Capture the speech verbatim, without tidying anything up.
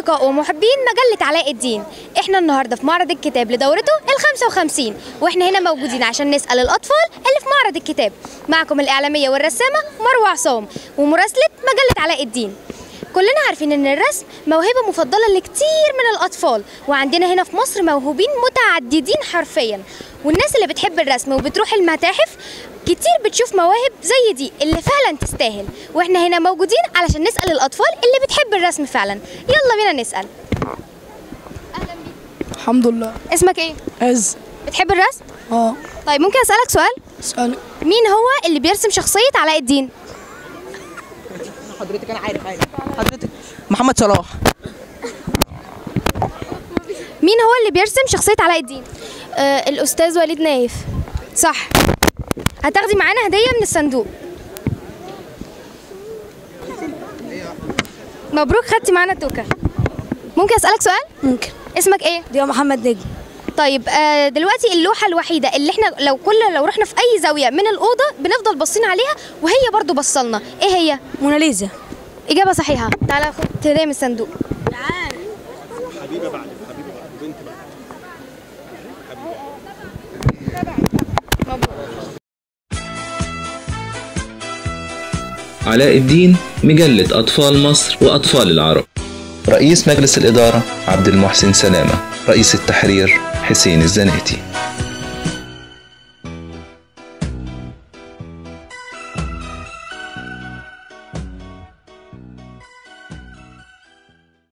أصدقاء ومحبين مجلة علاء الدين، إحنا النهاردة في معرض الكتاب لدورته الخامسة وخمسين، وإحنا هنا موجودين عشان نسأل الأطفال اللي في معرض الكتاب. معكم الإعلامية والرسامة مروة عصام ومراسلة مجلة علاء الدين. كلنا عارفين إن الرسم موهبة مفضلة لكتير من الأطفال، وعندنا هنا في مصر موهوبين متعددين حرفيا، والناس اللي بتحب الرسم وبتروح المتاحف كتير بتشوف مواهب زي دي اللي فعلا تستاهل، واحنا هنا موجودين علشان نسأل الأطفال اللي بتحب الرسم فعلا. يلا بينا نسأل. أهلا بيك. الحمد لله. اسمك ايه؟ عز. بتحب الرسم؟ اه. طيب ممكن أسألك سؤال؟ اسألك. مين هو اللي بيرسم شخصية علاء الدين؟ حضرتك أنا عارف عارف حضرتك محمد صلاح. مين هو اللي بيرسم شخصية علاء الدين؟ آه الأستاذ وليد نايف. صح. هتاخدي معانا هدية من الصندوق. مبروك خدتي معانا توكة. ممكن أسألك سؤال؟ ممكن. اسمك ايه؟ دي محمد نجم. طيب آه دلوقتي اللوحة الوحيدة اللي احنا لو كل لو رحنا في أي زاوية من الأوضة بنفضل باصين عليها وهي برضو بصلنا، ايه هي؟ موناليزا. إجابة صحيحة. تعالى خد هدية من الصندوق. تعال. حبيبة بعد حبيبة بعد بنت بعد. علاء الدين مجلة أطفال مصر وأطفال العرب. رئيس مجلس الإدارة عبد المحسن سلامة. رئيس التحرير حسين الزناتي.